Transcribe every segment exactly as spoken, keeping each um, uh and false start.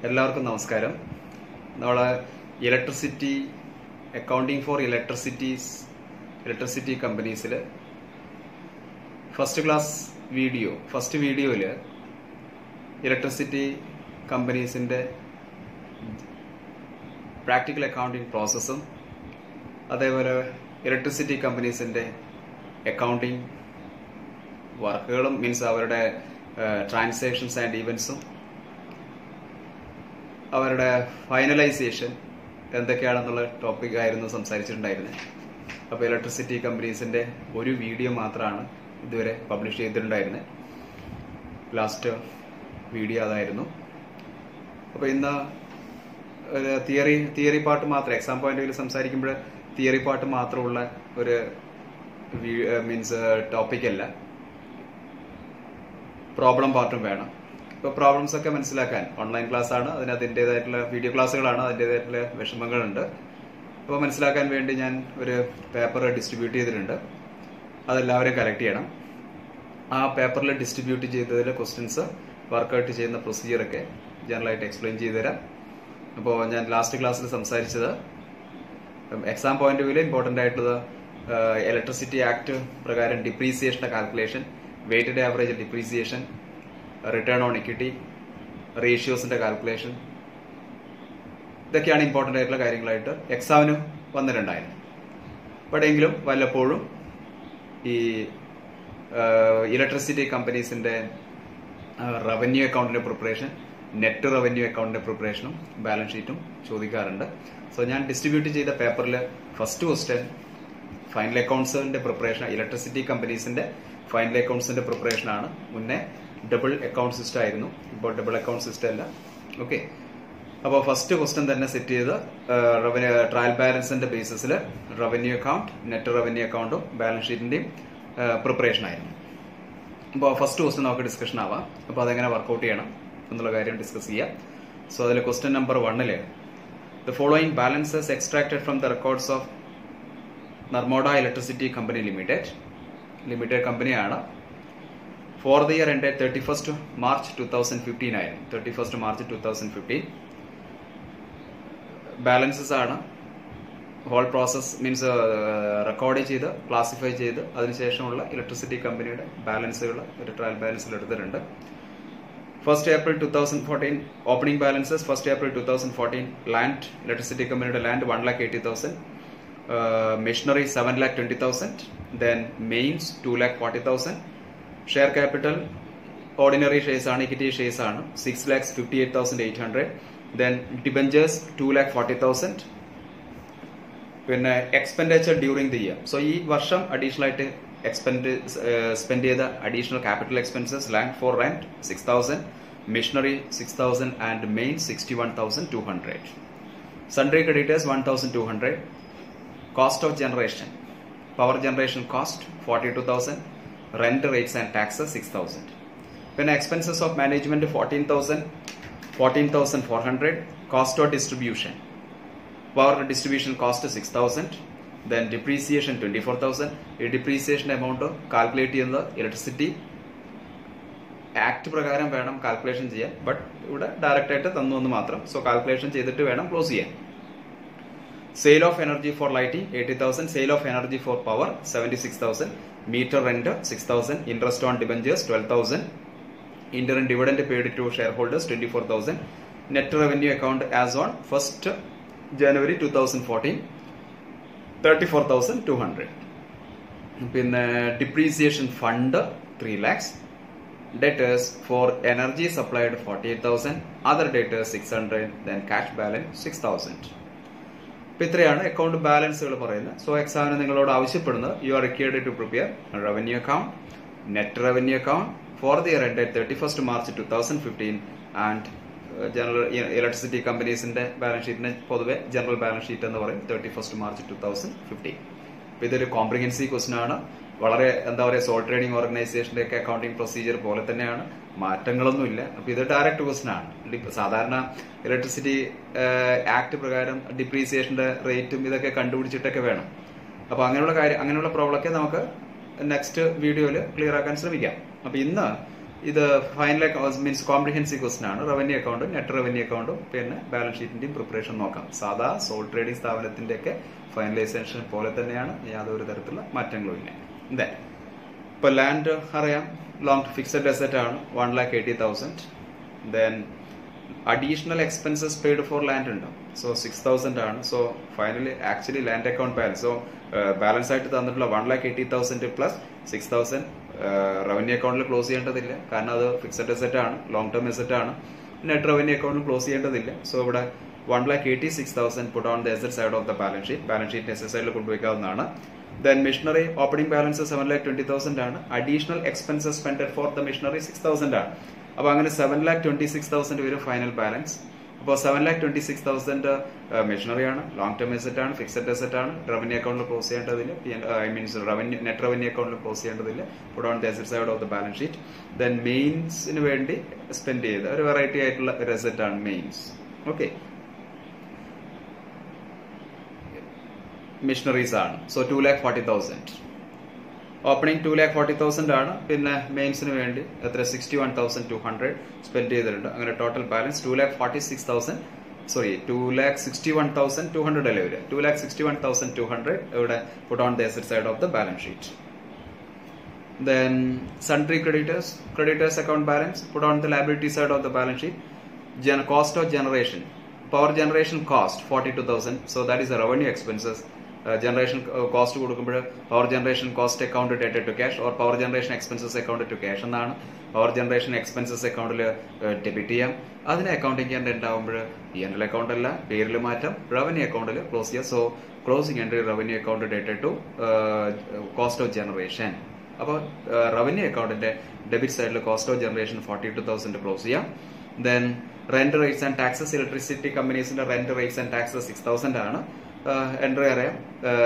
എല്ലാവർക്കും നമസ്കാരം. നമ്മൾ electricity accounting for electricities electricity കമ്പനീസിൽ ഫസ്റ്റ് ക്ലാസ് വീഡിയോ ഫസ്റ്റ് വീഡിയോയിൽ ഇലക്ട്രിസിറ്റി കമ്പനീസിൻ്റെ പ്രാക്ടിക്കൽ അക്കൗണ്ടിങ് പ്രോസസ്സും അതേപോലെ ഇലക്ട്രിസിറ്റി കമ്പനീസിൻ്റെ അക്കൗണ്ടിങ് വർക്കുകളും മീൻസ് അവരുടെ ട്രാൻസാക്ഷൻസ് ആൻഡ് ഈവൻസും അവരുടെ ഫൈനലൈസേഷൻ എന്തൊക്കെയാണെന്നുള്ള ടോപ്പിക് ആയിരുന്നു സംസാരിച്ചിട്ടുണ്ടായിരുന്നത്. അപ്പോൾ ഇലക്ട്രിസിറ്റി കമ്പനീസിൻ്റെ ഒരു വീഡിയോ മാത്രമാണ് ഇതുവരെ പബ്ലിഷ് ചെയ്തിട്ടുണ്ടായിരുന്നത്. ലാസ്റ്റ് വീഡിയോ അതായിരുന്നു. അപ്പോൾ ഇന്ന് ഒരു തിയറി തിയറി പാർട്ട് മാത്രം എക്സാം പോയിന്റ് ഓഫ് വ്യൂ സംസാരിക്കുമ്പോൾ തിയറി പാർട്ട് മാത്രമുള്ള ഒരു മീൻസ് ടോപ്പിക്കല്ല, പ്രോബ്ലം പാർട്ടും വേണം. ഇപ്പോൾ പ്രോബ്ലംസ് ഒക്കെ മനസ്സിലാക്കാൻ ഓൺലൈൻ ക്ലാസ് ആണ്, അതിന് അതിൻ്റെതായിട്ടുള്ള വീഡിയോ ക്ലാസ്സുകളാണ്, അതിൻ്റെതായിട്ടുള്ള വിഷമങ്ങളുണ്ട്. അപ്പോൾ മനസ്സിലാക്കാൻ വേണ്ടി ഞാൻ ഒരു പേപ്പർ ഡിസ്ട്രിബ്യൂട്ട് ചെയ്തിട്ടുണ്ട്. അതെല്ലാവരും കളക്ട് ചെയ്യണം. ആ പേപ്പറിൽ ഡിസ്ട്രിബ്യൂട്ട് ചെയ്തതിലെ ക്വസ്റ്റ്യൻസ് വർക്കൗട്ട് ചെയ്യുന്ന പ്രൊസീജിയറൊക്കെ ജനറലായിട്ട് എക്സ്പ്ലെയിൻ ചെയ്തു തരാം. അപ്പോൾ ഞാൻ ലാസ്റ്റ് ക്ലാസ്സിൽ സംസാരിച്ചത് എക്സാം പോയിന്റ് ഓഫ് വ്യൂവിൽ ഇമ്പോർട്ടൻ്റ് ആയിട്ടുള്ളത് ഇലക്ട്രിസിറ്റി ആക്ട് പ്രകാരം ഡിപ്രീസിയേഷൻ്റെ calculation, weighted average depreciation, return on equity, റേഷ്യോസിന്റെ കാൽക്കുലേഷൻ, ഇതൊക്കെയാണ് ഇമ്പോർട്ടൻ്റ് ആയിട്ടുള്ള കാര്യങ്ങളായിട്ട് എക്സാമിന് വന്നിട്ടുണ്ടായിരുന്നു. ബട്ട് എങ്കിലും വല്ലപ്പോഴും ഈ ഇലക്ട്രിസിറ്റി കമ്പനീസിന്റെ റവന്യൂ അക്കൗണ്ടിന്റെ പ്രിപ്പറേഷൻ, നെറ്റ് റവന്യൂ അക്കൗണ്ടിന്റെ പ്രിപ്പറേഷനും ബാലൻസ് ഷീറ്റും ചോദിക്കാറുണ്ട്. സോ ഞാൻ ഡിസ്ട്രിബ്യൂട്ട് ചെയ്ത പേപ്പറിൽ ഫസ്റ്റ് ക്വസ്റ്റ്യൻ ഫൈനൽ അക്കൗണ്ട്സിന്റെ പ്രിപ്പറേഷൻ, ഇലക്ട്രിസിറ്റി കമ്പനീസിന്റെ ഫൈനൽ അക്കൗണ്ട്സിന്റെ പ്രിപ്പറേഷൻ ആണ്. മുന്നേ ഡബിൾ അക്കൗണ്ട് സിസ്റ്റം ആയിരുന്നു, ഇപ്പോൾ ഡബിൾ അക്കൗണ്ട് സിസ്റ്റം അല്ല. ഓക്കെ, അപ്പോൾ ഫസ്റ്റ് ക്വസ്റ്റ്യൻ തന്നെ സെറ്റ് ചെയ്ത് റവന്യൂ ട്രയൽ ബാലൻസിന്റെ ബേസിസിൽ റവന്യൂ അക്കൗണ്ട്, നെറ്റ് റവന്യൂ അക്കൗണ്ടും ബാലൻസ് ഷീറ്റിന്റെയും പ്രിപ്പറേഷൻ ആയിരുന്നു. അപ്പോൾ ഫസ്റ്റ് ക്വസ്റ്റ്യൻ നമുക്ക് ഡിസ്കഷൻ ആവാം. അപ്പോൾ അതെങ്ങനെ വർക്ക്ഔട്ട് ചെയ്യണം എന്നുള്ള കാര്യം ഡിസ്കസ് ചെയ്യാം. സോ അതിൽ ക്വസ്റ്റ്യൻ നമ്പർ വണ്ണില് the following balances extracted from the records of Narmada electricity company limited limited കമ്പനിയാണ്. For the year end thirty first March two thousand fifteen ആയിരുന്നു. Thirty first March two thousand fifteen balances ആണ്. Whole process means record ചെയ്ത് classify ചെയ്ത് അതിനുശേഷമുള്ള electricity കമ്പനിയുടെ ബാലൻസുകൾ ഒരു trial ബാലൻസിൽ എടുത്തിട്ടുണ്ട്. First April two thousand fourteen opening balances. First April two thousand fourteen land, electricity കമ്പനിയുടെ land one lakh eighty thousand, machinery seven lakh twenty thousand, then mains two lakh forty thousand, share capital ordinary shares ആണ്, equity shares ആണ്, six lakhs fifty eight thousand eight hundred, then debentures two lakh forty thousand. പിന്നെ expenditure during the year. So ഈ വർഷം additional ആയിട്ട് expend spend ചെയ്ത additional capital expenses, land for rent six thousand, machinery six thousand and main sixty one thousand two hundred, sundry creditors one thousand two hundred, cost of generation power generation cost forty two thousand, rent rates and taxes six thousand. പിന്നെ expenses of management fourteen thousand fourteen thousand four hundred, cost of distribution power distribution cost six thousand, then depreciation twenty four thousand. ഈ depreciation amount calculate ചെയ്യുന്നത് electricity act പ്രകാരം വേണം calculation ചെയ്യാൻ. But ഇവിടെ direct ആയിട്ട് തന്നു എന്ന് മാത്രം. സോ കാൽക്കുലേഷൻ ചെയ്തിട്ട് വേണം ക്ലോസ് ചെയ്യാൻ. Sale of energy for lighting eighty thousand, sale of energy for power seventy six thousand, meter rent six thousand, interest on debentures twelve thousand, interim dividend paid to shareholders twenty four thousand, net revenue account as on first January two thousand fourteen thirty four thousand two hundred. പിന്നെ depreciation fund three lakhs, debtors for energy supplied forty eight thousand, other debtors six hundred, then cash balance six thousand. അപ്പൊ ഇത്രയാണ് account ബാലൻസുകൾ പറയുന്നത്. So എക്സാമിന് നിങ്ങളോട് ആവശ്യപ്പെടുന്നത് you are required to prepare revenue account, net revenue account for the year end thirty first March two thousand fifteen and general electricity കമ്പനീസിന്റെ balance ഷീറ്റിനെ പൊതുവെ ജനറൽ ബാലൻസ് ഷീറ്റ് എന്ന് പറയും, thirty first March two thousand fifteen. അപ്പൊ ഇതൊരു comprehensive question ആണ്. വളരെ എന്താ പറയുക, സോൾ ട്രേഡിംഗ് ഓർഗനൈസേഷന്റെ ഒക്കെ അക്കൗണ്ടിംഗ് പ്രൊസീജിയർ പോലെ തന്നെയാണ്, മാറ്റങ്ങളൊന്നുമില്ല. അപ്പൊ ഇത് ഡയറക്റ്റ് ക്വസ്റ്റൻ ആണ്. സാധാരണ ഇലക്ട്രിസിറ്റി ആക്ട് പ്രകാരം ഡിപ്രീസിയേഷന്റെ റേറ്റും ഇതൊക്കെ കണ്ടുപിടിച്ചിട്ടൊക്കെ വേണം. അപ്പൊ അങ്ങനെയുള്ള കാര്യം അങ്ങനെയുള്ള പ്രോബ്ലം ഒക്കെ നമുക്ക് നെക്സ്റ്റ് വീഡിയോയിൽ ക്ലിയർ ആക്കാൻ ശ്രമിക്കാം. അപ്പൊ ഇന്ന് ഇത് ഫൈനൽ മീൻസ് കോംപ്രിഹെൻസീവ് ക്വസ്റ്റൻ ആണ്. റവന്യൂ അക്കൗണ്ടും നെറ്റ് റവന്യൂ അക്കൗണ്ടും പിന്നെ ബാലൻസ് ഷീറ്റിന്റെയും പ്രിപ്പറേഷൻ നോക്കാം. സാധാ സോൾ ട്രേഡിംഗ് സ്ഥാപനത്തിന്റെ ഒക്കെ ഫൈനലൈസേഷൻ പോലെ തന്നെയാണ്, യാതൊരു തരത്തിലുള്ള മാറ്റങ്ങളും ഇല്ല. ഇതെ ഇപ്പൊ ലാൻഡ് അറിയാം, ലോങ് ഫിക്സഡ് അസറ്റ് ആണ്, one lakh eighty thousand. Then additional expenses paid for land ഉണ്ട്, സോ സിക്സ് തൗസൻഡ് ആണ്. So finally actually land account balance, so balance ആയിട്ട് തന്നിട്ടുള്ള one lakh eighty thousand plus six thousand revenue അക്കൗണ്ടിൽ close ചെയ്യേണ്ടതില്ല, കാരണം അത് fixed asset ആണ്, ലോങ് ടേം അസറ്റ് ആണ്. നെറ്റ് റവന്യൂ അക്കൗണ്ടിൽ ക്ലോസ് ചെയ്യേണ്ടതില്ല. സോ ഇവിടെ one lakh eighty six thousand put on the asset side of the balance sheet, balance sheet asset സൈഡിൽ കൊണ്ടുവയ്ക്കാവുന്നതാണ്. Then machinery opening balance seven lakh twenty thousand ആണ്. Additional expenses spend for the machinery six thousand ആണ്. അപ്പൊ അങ്ങനെ seven lakh twenty six thousand വരും final balance. അപ്പോൾ seven lakh twenty six thousand machinery ആണ്, long term asset ആണ്, ഫിക്സഡ് അസറ്റ് ആണ്. Revenue അക്കൗണ്ടിൽ ക്ലോസ് ചെയ്യേണ്ടതില്ല, I mean revenue net revenue അക്കൗണ്ടിൽ ക്ലോസ് ചെയ്യേണ്ടതില്ല. Put on the asset side of the balance sheet. Then മെയിൻസിന് വേണ്ടി സ്പെൻഡ് ചെയ്ത ഒരു വെറൈറ്റി ആയിട്ടുള്ള ഒരു അസറ്റ് ആണ് മെയിൻസ്. ഓക്കെ, മിഷനറീസ് ആണ്. So two lakh forty thousand opening two lakh forty thousand ആണ്. പിന്നെ മെയിൻസിന് വേണ്ടി എത്ര sixty one thousand two hundred spend ചെയ്തിട്ടുണ്ട്. അങ്ങനെ total balance two lakh forty six thousand sorry two lakh sixty one thousand two hundred അല്ലേ വരിക, two lakh sixty one thousand two hundred ഇവിടെ put on the asset side of the balance sheet. Then sundry creditors, creditors account balance put on the liability side of the balance sheet. Gen cost of generation, power generation cost forty-two thousand, so that is the revenue expenses. Uh, generation uh, cost കൊടുക്കുമ്പോൾ power generation cost account dated to cash or power generation expenses accounted to cash എന്നാണ്. power generation expenses അക്കൗണ്ടിൽ debit ചെയ്യാം. അതിനെ accounting ചെയ്യാൻ ഉണ്ടാവുമ്പോൾ P N L account അല്ല, പേരിൽ മാറ്റം, റവന്യൂ അക്കൗണ്ടിൽ ക്ലോസ് ചെയ്യാം. So closing entry revenue account dated to cost of generation. അപ്പോൾ റവന്യൂ അക്കൗണ്ടിന്റെ ഡെബിറ്റ് സൈഡിൽ cost of generation forty two thousand close ചെയ്യാം. Then rent rates and taxes, electricity കമ്പനീസിന്റെ rent rates and taxes six thousand ആണ്. Entry അറിയാം,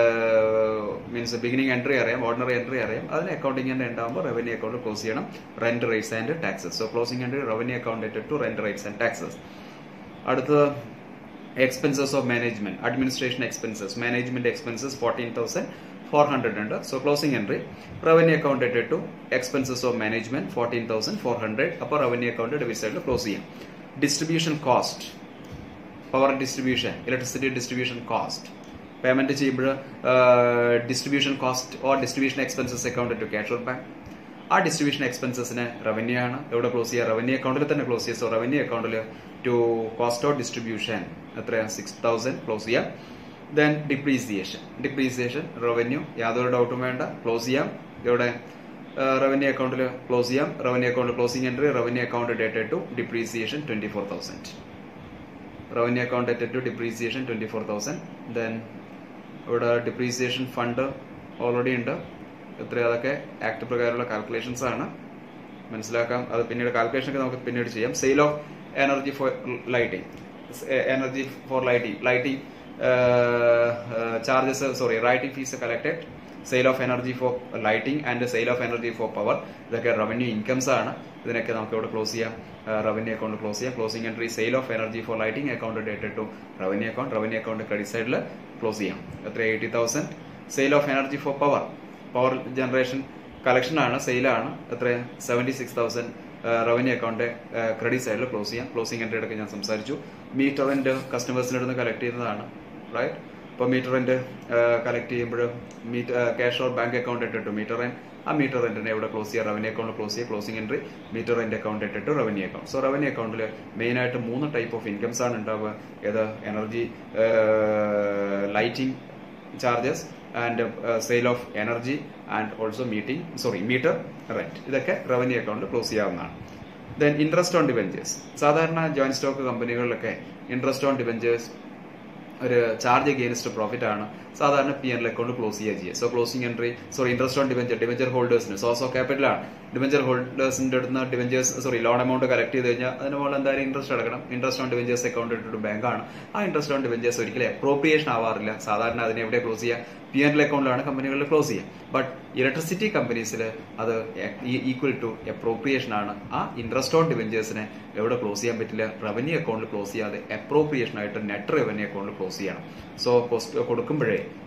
means beginning entry അറിയാം, ordinary entry അറിയാം. അതിന് അക്കൗണ്ടിങ് തന്നെ ഉണ്ടാകുമ്പോൾ റവന്യൂ അക്കൗണ്ട് ക്ലോസ് ചെയ്യണം rent rates and taxes. So closing entry revenue account dated to rent rates and taxes. അടുത്തത് expenses of management, administration expenses, management expenses fourteen thousand four hundred ഉണ്ട്. So closing entry revenue account dated to expenses of management fourteen thousand four hundred. അപ്പോൾ revenue account debit സൈഡിൽ close ചെയ്യാം. Distribution cost, power distribution, electricity distribution cost payment ചെയ്യുമ്പോൾ distribution cost or distribution expenses account to cash or bank. ആ distribution എക്സ്പെൻസസിന് revenue ആണ്, എവിടെ close ചെയ്യുക, റവന്യൂ അക്കൗണ്ടിൽ തന്നെ ക്ലോസ് ചെയ്യുക. സോ റവന്യൂ അക്കൗണ്ടിൽ ടു കോസ്റ്റ് ഓഫ് ഡിസ്ട്രിബ്യൂഷൻ എത്രയാണ്, സിക്സ് തൗസൻഡ് ക്ലോസ് ചെയ്യാം. ദെൻ ഡിപ്രീസിയേഷൻ, ഡിപ്രീസിയേഷൻ റവന്യൂ, യാതൊരു ഡൗട്ടും വേണ്ട, ക്ലോസ് ചെയ്യാം. ഇവിടെ റവന്യൂ അക്കൗണ്ടിൽ ക്ലോസ് ചെയ്യാം. Revenue account closing entry revenue account dated to depreciation twenty four thousand. Revenue account dated to depreciation twenty four thousand. Then ഇവിടെ depreciation fund already ഉണ്ട്. എത്ര, അതൊക്കെ ആക്ട് പ്രകാരമുള്ള കാൽക്കുലേഷൻസ് ആണ്, മനസ്സിലാക്കാം. അത് പിന്നീട് കാൽക്കുലേഷൻ ഒക്കെ നമുക്ക് പിന്നീട് ചെയ്യാം. Sale of energy for lighting, energy for lighting, lighting charges sorry writing fees collected, sale of energy for lighting and sale of energy for power, ഇതൊക്കെ റവന്യൂ ഇൻകംസ് ആണ്. ഇതിനൊക്കെ നമുക്ക് ഇവിടെ ക്ലോസ് ചെയ്യാം, റവന്യൂ അക്കൗണ്ട് ക്ലോസ് ചെയ്യാം. Closing entry sale of energy for lighting account dated to revenue account, revenue account credit സൈഡിൽ close ചെയ്യാം. എത്ര, eighty thousand. Sale of energy for power, power generation collection ആണ്, സെയിലാണ്. എത്ര, seventy six thousand revenue account credit സൈഡിൽ close ചെയ്യാം. Closing entry എടുക്കാൻ ഞാൻ സംസാരിച്ചു. മീറ്റർ റെന്റ് കസ്റ്റമേഴ്സിൻ്റെ അടുത്ത് കളക്ട് ചെയ്യുന്നതാണ്, റൈറ്റ്. ഇപ്പോൾ മീറ്റർ റെന്റ് കളക്ട് ചെയ്യുമ്പോൾ meter cash or bank account ഇട്ടിട്ട് മീറ്റർ റെന്റ്, ആ മീറ്റർ റെന്റിനെ ഇവിടെ ക്ലോസ് ചെയ്യുക, റവന്യൂ അക്കൗണ്ട് ക്ലോസ് ചെയ്യുക. Closing entry meter rent account ഇട്ടിട്ട് റവന്യൂ അക്കൗണ്ട്. സോ റവന്യൂ അക്കൗണ്ടിൽ മെയിൻ ആയിട്ട് മൂന്ന് ടൈപ്പ് ഓഫ് ഇൻകംസ് ആണ് ഉണ്ടാവുക. ഏത്, energy lighting charges and sale of energy and also meeting sorry meter rent, ഇതൊക്കെ റവന്യൂ അക്കൗണ്ടിൽ ക്ലോസ് ചെയ്യാവുന്നതാണ്. ദെൻ ഇൻട്രസ്റ്റ് ഓൺ ഡിബെഞ്ചേഴ്സ്, സാധാരണ ജോയിന്റ് സ്റ്റോക്ക് കമ്പനികളിലൊക്കെ ഇൻട്രസ്റ്റ് ഓൺ ഡിബെഞ്ചേഴ്സ് ഒരു ചാർജ് അഗെയിൻസ്റ്റ് പ്രോഫിറ്റ് ആണ് സാധാരണ P N L account close ചെയ്യുക ചെയ്യുക. So closing entry sorry interest on debenture, debenture ഹോൾഡേഴ്സിന് സോഴ്സ് ഓഫ് ക്യാപിറ്റലാണ്. ഡിബെഞ്ചർ ഹോൾഡേഴ്സിന്റെ അടുത്ത് debentures sorry loan amount collect ചെയ്ത് കഴിഞ്ഞാൽ അതിന് മുകളിൽ എന്തായാലും ഇൻട്രസ്റ്റ് അടക്കണം. ഇൻട്രസ്റ്റ് ഓൺ ഡിബെഞ്ചേഴ്സ് അക്കൗണ്ട് ഇട്ടിട്ട് ബാങ്കാണ്. ആ ഇൻട്രസ്റ്റ് ഓൺ ഡിബെഞ്ചേഴ്സ് ഒരിക്കലും അപ്രോപ്രിയേഷൻ ആവാറില്ല. സാധാരണ അതിനെ എവിടെ ക്ലോസ് ചെയ്യുക, പി എൻ എൽ അക്കൗണ്ടിലാണ് കമ്പനികളിൽ ക്ലോസ് ചെയ്യുക. ബട്ട് ഇലക്ട്രിസിറ്റി കമ്പനീസിൽ അത് ഈക്വൽ ടു അപ്രോപ്രിയേഷൻ ആണ്. ആ ഇൻട്രസ്റ്റ് ഓൺ ഡിബെഞ്ചേഴ്സിനെ എവിടെ ക്ലോസ് ചെയ്യാൻ പറ്റില്ല, റവന്യൂ അക്കൗണ്ടിൽ ക്ലോസ് ചെയ്യാതെ അപ്രോപ്രിയേഷൻ ആയിട്ട് നെറ്റ് റവന്യൂ അക്കൗണ്ടിൽ ക്ലോസ് ചെയ്യണം. സോ കോസ്റ്റ് കൊടുക്കുമ്പോഴേ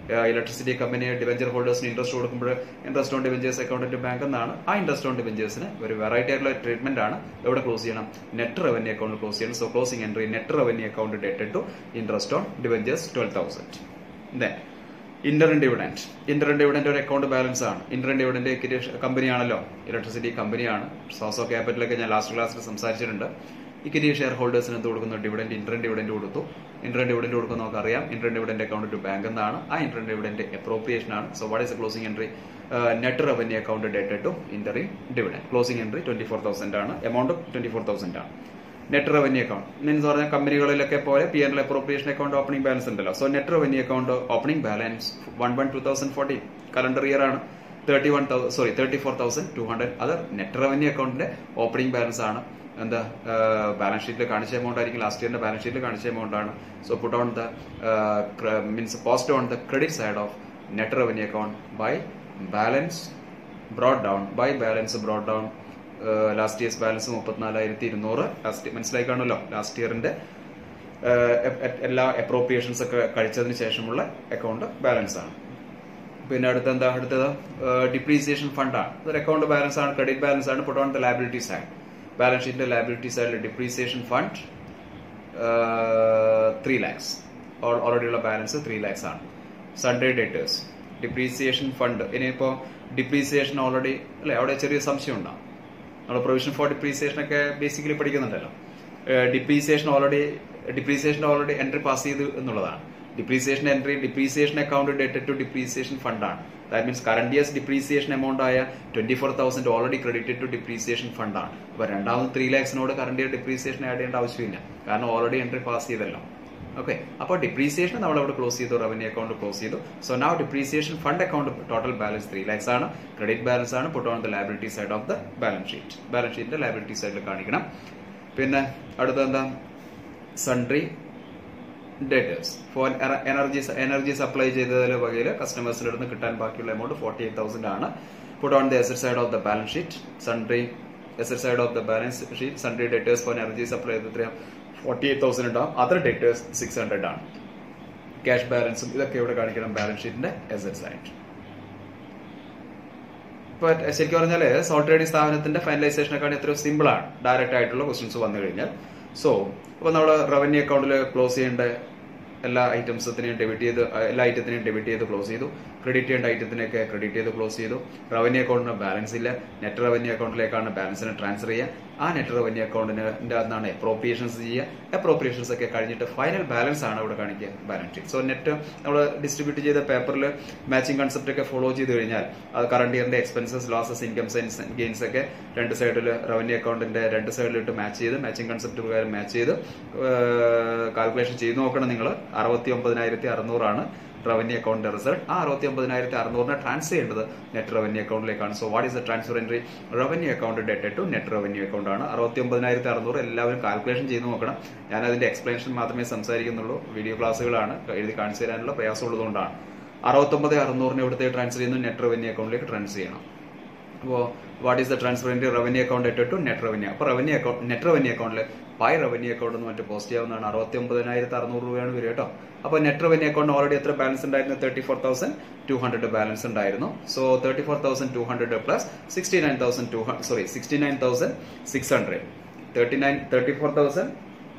ഇലക്ട്രിസിറ്റി കമ്പനി ഡിബഞ്ചർ ഹോൾഡേഴ്സിന് ഇൻട്രസ്റ്റ് കൊടുക്കുമ്പോൾ interest on debentures account bank എന്നാണ്. ആ ഇൻട്രസ്റ്റ് ഓൺ ഡിബഞ്ചേഴ്സിന് ഒരു വെറൈറ്റി ആയിട്ടുള്ള ട്രീറ്റ്മെന്റ് ആണ്. എവിടെ ക്ലോസ് ചെയ്യണം? നെറ്റ് റവന്യൂ അക്കൗണ്ട് ക്ലോസ് ചെയ്യണം. So closing entry net revenue account dated to interest on debentures twelve thousand. Then interim dividend. Interim dividend ഒരു account balance ആണ്. ഇന്ററിം ഡിവിഡന്റ് കമ്പനിയാണല്ലോ, electricity കമ്പനിയാണ്. സോഴ്സ് ഓഫ് ക്യാപിറ്റലൊക്കെ ഞാൻ ലാസ്റ്റ് ക്ലാസ്സിൽ സംസാരിച്ചിട്ടുണ്ട്. ഇക്വിറ്റി ഷെയർ ഹോൾഡേഴ്സിന് എന്ത് കൊടുക്കുന്നു? ഡിവിഡന്റ്, ഇന്ററിം ഡിവിഡന്റ് കൊടുത്തു. ഇന്ററിം ഡിവിഡന്റ് കൊടുക്കുന്ന നമുക്ക് അറിയാം. Interim dividend account to bank എന്നാണ്. ആ ഇന്ററിം ഡിവിഡന്റ് അപ്രോപ്രിയേഷൻ ആണ്. So what is closing entry? Net revenue account dated to interim dividend. Closing entry twenty four thousand ആണ്. എമൗണ്ട് ട്വന്റി ഫോർ തൗസൻഡ് ആണ്. Net revenue account means പറഞ്ഞാൽ കമ്പനികളിലൊക്കെ പോലെ P N L appropriation account opening balance ഉണ്ടല്ലോ. So net revenue account opening balance one one two thousand fourteen calendar year ആണ്. Thirty one sorry thirty four thousand two hundred അത് net revenue അക്കൗണ്ടിന്റെ opening balance ആണ്. എന്താ balance ഷീറ്റിൽ കാണിച്ച amount ആയിരിക്കും, last ഇയറിന്റെ balance ഷീറ്റിൽ കാണിച്ച എമൗണ്ട് ആണ്. So put on the means post on the credit side of net revenue account by balance brought down by balance brought down last year's balance മുപ്പത്തിനാലായിരത്തി ഇരുന്നൂറ്. ലാസ്റ്റ് മനസ്സിലായി കാണുമല്ലോ, ലാസ്റ്റ് ഇയറിന്റെ എല്ലാ appropriations ഒക്കെ കഴിച്ചതിന് ശേഷമുള്ള അക്കൗണ്ട് ബാലൻസ് ആണ്. പിന്നെ അടുത്ത എന്താ? അടുത്തത് ഡിപ്രീസിയേഷൻ ഫണ്ട് ആണ്. ഇതൊരു അക്കൗണ്ട് ബാലൻസ് ആണ്, ക്രെഡിറ്റ് ബാലൻസ് ആണ്. Put on the liability side. Balance ഷീറ്റിന്റെ ലയബിലിറ്റി സൈഡിൽ depreciation fund three lakhs already ഉള്ള ബാലൻസ് ത്രീ ലാക്സ് ആണ്. Sundry debtors depreciation fund. ഇനിയിപ്പോ ഡിപ്രീസിയേഷൻ ഓൾറെഡി അല്ലെ, അവിടെ ചെറിയ സംശയം ഉണ്ടാവും. നമ്മൾ പ്രൊവിഷൻ ഫോർ ഡിപ്രീസിയേഷൻ ഒക്കെ ബേസിക്കലി പഠിക്കുന്നുണ്ടല്ലോ. Depreciation already depreciation already entry pass ചെയ്തു എന്നുള്ളതാണ്. Depreciation entry depreciation account dated to depreciation fund ആണ്. That means current year's depreciation amount ആയ twenty four thousand already credited to depreciation fund ആണ്. അപ്പൊ രണ്ടാമത് three ലാക്സിനോട് കറന്റ് ഇയർ ഡിപ്രീസിയേഷൻ ആഡ് ചെയ്യേണ്ട ആവശ്യമില്ല, കാരണം ഓൾറെഡി എൻട്രി പാസ് ചെയ്തല്ലോ. ഓക്കെ, അപ്പോൾ ഡിപ്രീസിയേഷൻ നമ്മൾ അവിടെ ക്ലോസ് ചെയ്തു, റവന്യൂ അക്കൗണ്ട് ക്ലോസ് ചെയ്തു. So now depreciation fund account total balance three lakhs ആണ്. ക്രെഡിറ്റ് ബാലൻസ് ആണ്. Put on the liability side of the balance sheet. Balance ഷീറ്റിന്റെ ലയബിലിറ്റി സൈഡിൽ കാണിക്കണം. പിന്നെ അടുത്ത എന്താ? Sundry debtors for energy energy supply ചെയ്തതിലെ വകയിൽ കസ്റ്റമേഴ്സിന്റെ അടുത്ത് കിട്ടാൻ ബാക്കിയുള്ള എമൗണ്ട് ഫോർട്ടി എയ്റ്റ് തൗസൻഡ് ആണ്. Put on the asset side of the balance sheet. Sundry asset side of the balance sheet. Sundry debtors for energy supply ചെയ്ത് എത്രയാണ്? Forty eight thousand ഉണ്ടാവും. അതർ ഡേറ്റേഴ്സ് സിക്സ് ഹൺഡ്രഡ് ആണ്. Cash ബാലൻസും ഇതൊക്കെ ഇവിടെ കാണിക്കണം balance ഷീറ്റിന്റെ അസറ്റ് സൈഡ്. ഇപ്പൊ ശരിക്കും പറഞ്ഞാല് സോൾ ട്രേഡിംഗ് സ്ഥാപനത്തിന്റെ ഫൈനലൈസേഷനൊക്കെ എത്രയോ സിമ്പിൾ ആണ്, ഡയറക്റ്റ് ആയിട്ടുള്ള ക്വസ്റ്റ്യൻസ് വന്നു കഴിഞ്ഞാൽ. സോ അപ്പൊ നമ്മൾ റവന്യൂ അക്കൗണ്ടിൽ ക്ലോസ് ചെയ്യേണ്ട എല്ലാ ഐറ്റംസത്തിനെയും ഡെബിറ്റ് ചെയ്ത് എല്ലാ ഐറ്റത്തിനെയും ഡെബിറ്റ് ചെയ്ത് ക്ലോസ് ചെയ്തു. ക്രെഡിറ്റ് ചെയ്യേണ്ട ഐറ്റത്തിനൊക്കെ ക്രെഡിറ്റ് ചെയ്ത് ക്ലോസ് ചെയ്തു. റവന്യൂ അക്കൗണ്ടിന് ബാലൻസ് ഇല്ല, നെറ്റ് റവന്യൂ അക്കൗണ്ടിലേക്കാണ് ബാലൻസിനെ ട്രാൻസ്ഫർ ചെയ്യുക. ആ നെറ്റ് റവന്യൂ അക്കൗണ്ടിന്റെ അകത്താണ് അപ്രോപ്രിയേഷൻസ് ചെയ്യുക. അപ്രോപ്രിയേഷൻസ് ഒക്കെ കഴിഞ്ഞിട്ട് ഫൈനൽ ബാലൻസ് ആണ് ഇവിടെ കാണിക്കുക ബാലൻസ് ഷീറ്റ്. സോ നെറ്റ് നമ്മൾ ഡിസ്ട്രിബ്യൂട്ട് ചെയ്ത പേപ്പറിൽ മാച്ചിങ് കൺസെപ്റ്റ് ഒക്കെ ഫോളോ ചെയ്ത് കഴിഞ്ഞാൽ അത് കറന്റ് ഇയറിന്റെ എക്സ്പെൻസസ്, ലോസസ്, ഇൻകംസ്, ഗെയിൻസ് ഒക്കെ രണ്ട് സൈഡിൽ റവന്യൂ അക്കൗണ്ടിന്റെ രണ്ട് സൈഡിലിട്ട് മാച്ച് ചെയ്ത് മാച്ചിങ് കൺസെപ്റ്റ് പ്രകാരം മാച്ച് ചെയ്ത് കാൽക്കുലേഷൻ ചെയ്ത് നോക്കണം നിങ്ങൾ. അറുപത്തി ഒമ്പതിനായിരത്തി അറുന്നൂറാണ് റവന്യൂ അക്കൗണ്ടിന്റെ റിസൾട്ട്. ആ അറുപത്തി ഒമ്പതിനായിരത്തി അറുന്നൂറിനെ ട്രാൻസ്ഫർ ചെയ്യേണ്ടത് നെറ്റ് റവന്യൂ അക്കൗണ്ടിലേക്കാണ്. So what is the transfer entry? Revenue account dated to net revenue account ആണ്. അറുപത്തി ഒമ്പതിനായിരത്തി അറുന്നൂറ് എല്ലാവരും കാൽക്കുലേഷൻ ചെയ്ത് നോക്കണം. ഞാൻ അതിന്റെ എക്സ്പ്ലനേഷൻ മാത്രമേ സംസാരിക്കുന്നുള്ളൂ, വീഡിയോ ക്ലാസ്സുകളാണ്, എഴുതി കാണിച്ചു തരാനുള്ള പ്രയാസമുള്ളതുകൊണ്ടാണ്. അറുപത്തി ഒമ്പത് അറുന്നൂറിനെ ഇവിടുത്തെ ട്രാൻസ്ഫർ ചെയ്യുന്നു, നെറ്റ് റവന്യൂ അക്കൗണ്ടിലേക്ക് ട്രാൻസ്ഫർ ചെയ്യണം. അപ്പോൾ what is the transfer entry? Revenue account dated to net revenue. അപ്പോൾ റവന്യൂ അക്കൗണ്ട് നെറ്റ് റവന്യൂ അക്കൗണ്ടിൽ ബൈ റവന്യൂ അക്കൗണ്ട് എന്ന് മറ്റു പോസ്റ്റ് ചെയ്യാവുന്നതാണ്. അറുപത്തി ഒമ്പതിനായിരത്തി അറുന്നൂറ് രൂപയാണ് വരിക കേട്ടോ. അപ്പോൾ നെറ്റ് റവന്യൂ അക്കൗണ്ട് ഓൾറെഡി എത്ര ബാലൻസ് ഉണ്ടായിരുന്നു? Thirty four thousand two hundred balance ഉണ്ടായിരുന്നു. So thirty four thousand two hundred plus sixty nine thousand two sorry sixty nine thousand six hundred thirty nine thirty four thousand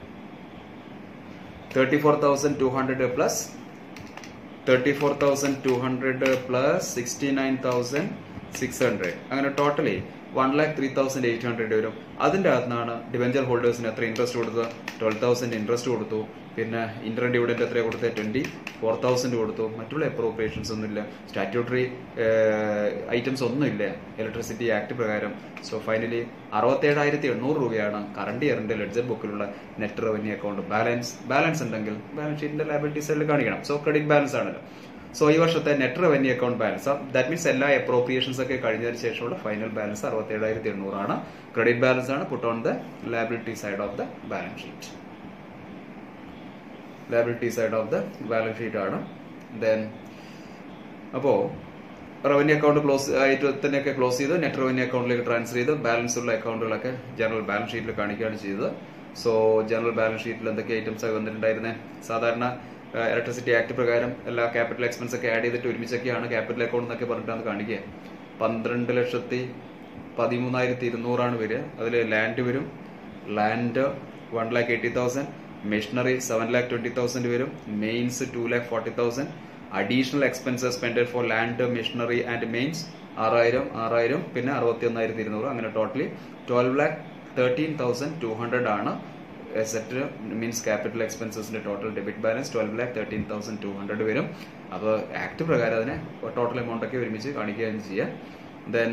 thirty four thousand two hundred plus thirty four thousand two hundred plus sixty nine thousand six hundred അങ്ങനെ totally one lakh three thousand eight hundred വരും. അതിന്റെ അകത്താണ് ഡിവെഞ്ചർ ഹോൾഡേഴ്സിന് എത്ര interest കൊടുത്തത്? Twelve thousand interest കൊടുത്തു. പിന്നെ Inter dividend എത്ര കൊടുത്തത്? ട്വന്റി ഫോർ തൗസൻഡ് കൊടുത്തു. മറ്റുള്ള അപ്രോപ്രിയേഷൻസ് ഒന്നുമില്ല, സ്റ്റാറ്റ്യൂട്ടറി ഐറ്റംസ് ഒന്നുമില്ല ഇലക്ട്രിസിറ്റി ആക്ട് പ്രകാരം. സോ ഫൈനലി അറുപത്തേഴായിരത്തി എണ്ണൂറ് രൂപയാണ് കറണ്ട് ഇയറിന്റെ ലെഡ്ജർ ബുക്കിലുള്ള net revenue account balance. Balance ഉണ്ടെങ്കിൽ ബാലൻസ് ഷീറ്റിന്റെ ലയബിലിറ്റി സൈഡിൽ കാണിക്കണം. സോ ക്രെഡിറ്റ് ബാലൻസ് ആണല്ലോ. സോ ഈ വർഷത്തെ net revenue account balance that means എല്ലാ അപ്രോപ്രിയേഷൻസ് ഒക്കെ കഴിഞ്ഞതിന് ശേഷമുള്ള ഫൈനൽ ബാലൻസ് അറുപത്തി ഏഴായിരത്തി എണ്ണൂറാണ്. ക്രെഡിറ്റ് ബാലൻസ് ആണ്. Put on the liability side of the balance sheet. Liability side of the balance sheet ആണ്. ദെൻ അപ്പോ റവന്യൂ അക്കൗണ്ട് ക്ലോസ് ആയിട്ട് തന്നെയൊക്കെ ക്ലോസ് ചെയ്ത് നെറ്റ് റവന്യൂ അക്കൗണ്ടിലേക്ക് ട്രാൻസ്ഫർ ചെയ്ത് ബാലൻസ് ഉള്ള അക്കൗണ്ടുകളൊക്കെ ജനറൽ ബാലൻസ് ഷീറ്റിൽ കാണിക്കുകയാണ് ചെയ്തത്. സോ ജനറൽ ബാലൻസ് ഷീറ്റിൽ എന്തൊക്കെ ഐറ്റംസ് ആയി വന്നിട്ടുണ്ടായിരുന്നത്? സാധാരണ ഇലക്ട്രിസിറ്റി ആക്ട് പ്രകാരം എല്ലാ ക്യാപിറ്റൽ എക്സ്പെൻസ് ഒക്കെ ആഡ് ചെയ്തിട്ട് ഒരുമിച്ചൊക്കെയാണ് ക്യാപിറ്റൽ അക്കൗണ്ട് എന്നൊക്കെ പറഞ്ഞിട്ടാണ് കാണിക്കുക. പന്ത്രണ്ട് ലക്ഷത്തി പതിമൂന്നായിരത്തി ഇരുന്നൂറാണ് വരിക. അതിൽ ലാൻഡ് വരും, land one lakh eighty thousand, machinery seven lakh twenty thousand വരും, mains two lakh forty thousand, additional expenses spend for land, machinery and mains ആറായിരം ആറായിരം പിന്നെ അറുപത്തി ഒന്നായിരത്തി ഇരുന്നൂറ്, അങ്ങനെ totally twelve lakh thirteen thousand two hundred ആണ് സെറ്റ് മീൻസ് ക്യാപിറ്റൽ എക്സ്പെൻസസിന്റെ total debit balance twelve lakh thirteen thousand two hundred വരും. അപ്പോൾ ആക്ട് പ്രകാരം അതിനെ ടോട്ടൽ എമൗണ്ട് ഒക്കെ ഒരുമിച്ച് കാണിക്കുകയും ചെയ്യാം. ദെൻ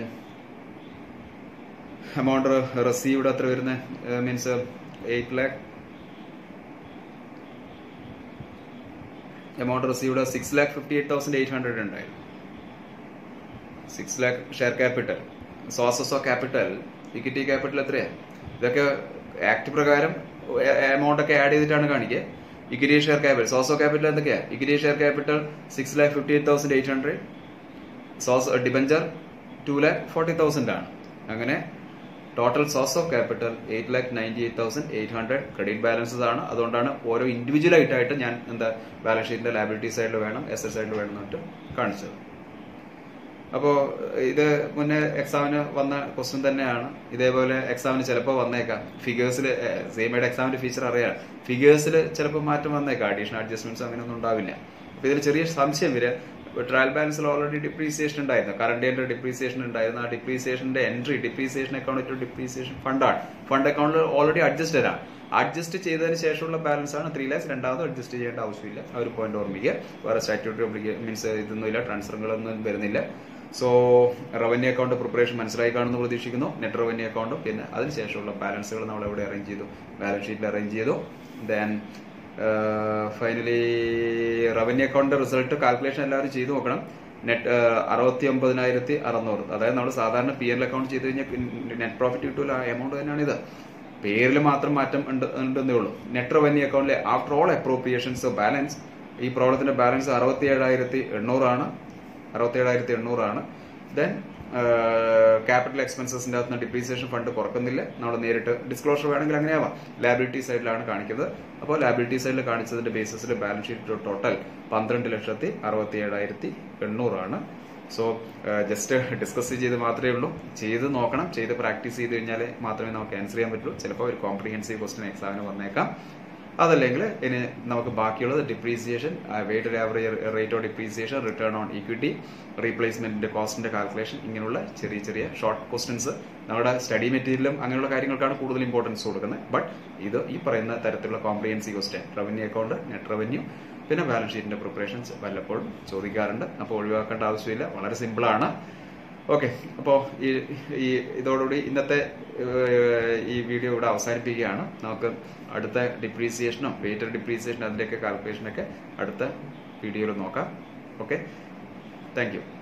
എമൗണ്ട് റിസീവ്ഡ് എത്ര വരുന്നത് means eight lakh amount received six lakh fifty eight thousand eight hundred ഉണ്ടായിരുന്നു. Six lakh share capital, sources of capital, equity capital എത്രയാണ്? ഇതൊക്കെ ആക്ട് പ്രകാരം എമൗണ്ട് ഒക്കെ ആഡ് ചെയ്തിട്ടാണ് കാണിക്കുക. Equity share capital, source of capital എന്തൊക്കെയാണ്? Equity share capital six lakh fifty eight thousand eight hundred, source debenture two lakh forty thousand ആണ്. അങ്ങനെ total source of capital eight lakh ninety eight thousand eight hundred credit balances ആണ്. അതുകൊണ്ടാണ് ഓരോ individual ആയിട്ടായിട്ട് ഞാൻ എന്താ balance ഷീറ്റിന്റെ liability സൈഡിൽ വേണം, എസറ്റ് സൈഡിൽ വേണം എന്നിട്ട് കാണിച്ചത്. അപ്പോൾ ഇത് മുന്നേ എക്സാമിന് വന്ന ക്വസ്റ്റ്യൻ തന്നെയാണ്. ഇതേപോലെ എക്സാമിന് ചിലപ്പോൾ വന്നേക്കാം. ഫിഗേഴ്സിൽ സെയിമയുടെ എക്സാമിന്റെ ഫീച്ചർ അറിയാം. ഫിഗേഴ്സിൽ ചിലപ്പോൾ മാറ്റം വന്നേക്കാം, അഡീഷണൽ അഡ്ജസ്റ്റ്മെന്റ്സ് അങ്ങനെയൊന്നും ഉണ്ടാവില്ല. അപ്പൊ ഇതിൽ ചെറിയ സംശയം വരിക, ട്രയൽ ബാലൻസിൽ ഓൾറെഡി ഡിപ്രീസിയേഷൻ ഉണ്ടായിരുന്നു, കറണ്ട് ഇയറിന്റെ ഡിപ്രീസിയേഷൻ ഉണ്ടായിരുന്നു. ആ ഡിപ്രീസിയേഷന്റെ എൻട്രി ഡിപ്രീസിയേഷൻ അക്കൗണ്ട് ഡിപ്രീസിയേഷൻ ഫണ്ടാണ്. ഫണ്ട് അക്കൗണ്ടിൽ ഓൾറെഡി അഡ്ജസ്റ്റഡ് ആണ്. അഡ്ജസ്റ്റ് ചെയ്തതിന് ശേഷമുള്ള ബാലൻസ് ആണ് ത്രീ ലാക്സ്. രണ്ടാമത് അഡ്ജസ്റ്റ് ചെയ്യേണ്ട ആവശ്യമില്ല. ആ ഒരു പോയിന്റ് ഓർമ്മിക്കുക. വേറെ സ്റ്റാറ്റ്യൂട്ടറി ഒബ്ലിഗേഷൻ മീൻസ് ഇതൊന്നുമില്ല, ട്രാൻസ്ഫറുകളൊന്നും വരുന്നില്ല. സോ റവന്യൂ അക്കൗണ്ട് പ്രിപ്പറേഷൻ മനസ്സിലായി കാണുമെന്ന് പ്രതീക്ഷിക്കുന്നു. നെറ്റ് റവന്യൂ അക്കൗണ്ടും പിന്നെ അതിനുശേഷമുള്ള ബാലൻസുകൾ നമ്മൾ എവിടെ അറേഞ്ച് ചെയ്തു, ബാലൻസ് ഷീറ്റിൽ അറേഞ്ച് ചെയ്തു. Then finally revenue account result calculation എല്ലാവരും ചെയ്തു നോക്കണം. നെറ്റ് അറുപത്തി ഒമ്പതിനായിരത്തി അറുന്നൂറ്, അതായത് നമ്മൾ സാധാരണ പി എൽ അക്കൗണ്ട് ചെയ്ത് കഴിഞ്ഞാൽ നെറ്റ് പ്രോഫിറ്റ് കിട്ടൂല, ആ എമൗണ്ട് തന്നെയാണ് ഇത്. പേരിൽ മാത്രം മാറ്റം ഉണ്ട് ഉണ്ടെന്നേ ഉള്ളൂ. നെറ്റ് റവന്യൂ അക്കൗണ്ടിലെ ആഫ്റ്റർ ഓൾ അപ്രോപ്രിയേഷൻസ് ബാലൻസ്, ഈ പ്രോബ്ലത്തിന്റെ ബാലൻസ് അറുപത്തി ഏഴായിരത്തി എണ്ണൂറാണ് അറുപത്തി ഏഴായിരത്തി എണ്ണൂറാണ് ദെൻ ക്യാപിറ്റൽ എക്സ്പെൻസസിന്റെ അകത്ത് ഡിപ്രീസിയേഷൻ ഫണ്ട് കുറക്കുന്നില്ല. നമ്മൾ നേരിട്ട് ഡിസ്ക്ലോഷർ വേണമെങ്കിൽ അങ്ങനെയാവാം. ലാബിലിറ്റി സൈഡിലാണ് കാണിക്കുന്നത്. അപ്പോൾ ലാബിലിറ്റി സൈഡിൽ കാണിച്ചതിന്റെ ബേസിസിൽ ബാലൻസ് ഷീറ്റ് ടോട്ടൽ പന്ത്രണ്ട് ലക്ഷത്തി അറുപത്തി ഏഴായിരത്തി എണ്ണൂറാണ്. സോ ജസ്റ്റ് ഡിസ്കസ് ചെയ്ത് മാത്രമേ ഉള്ളൂ. ചെയ്ത് നോക്കണം, ചെയ്ത് പ്രാക്ടീസ് ചെയ്ത് കഴിഞ്ഞാൽ മാത്രമേ നമുക്ക് ആൻസർ ചെയ്യാൻ പറ്റുള്ളൂ. ചിലപ്പോൾ ഒരു കോംപ്രിഹെൻസീവ് ക്വസ്റ്റ്യൻ എക്സാമിന് വന്നേക്കാം. അതല്ലെങ്കിൽ ഇനി നമുക്ക് ബാക്കിയുള്ളത് depreciation, weighted average rate of depreciation, return on equity, റീപ്ലേസ്മെന്റിന്റെ കോസ്റ്റിന്റെ കാൽക്കുലേഷൻ, ഇങ്ങനെയുള്ള ചെറിയ ചെറിയ ഷോർട്ട് ക്വസ്റ്റ്യൻസ് നമ്മുടെ സ്റ്റഡി മെറ്റീരിയലും അങ്ങനെയുള്ള കാര്യങ്ങൾക്കാണ് കൂടുതൽ ഇമ്പോർട്ടൻസ് കൊടുക്കുന്നത്. ബട്ട് ഇത് ഈ പറയുന്ന തരത്തിലുള്ള comprehensive question, revenue account, net revenue, പിന്നെ ബാലൻസ് ഷീറ്റിന്റെ പ്രിപ്പറേഷൻസ് വല്ലപ്പോഴും ചോദിക്കാറുണ്ട്. അപ്പോൾ ഒഴിവാക്കേണ്ട ആവശ്യമില്ല, വളരെ സിമ്പിളാണ്. ഓക്കെ, അപ്പോൾ ഈ ഇതോടുകൂടി ഇന്നത്തെ ഈ വീഡിയോ ഇവിടെ അവസാനിപ്പിക്കുകയാണ്. നമുക്ക് അടുത്ത ഡിപ്രീസിയേഷനോ വെയ്റ്റഡ് ഡിപ്രീസിയേഷനോ അതിൻ്റെയൊക്കെ കാൽക്കുലേഷനൊക്കെ അടുത്ത വീഡിയോയിൽ നോക്കാം. Okay, thank U.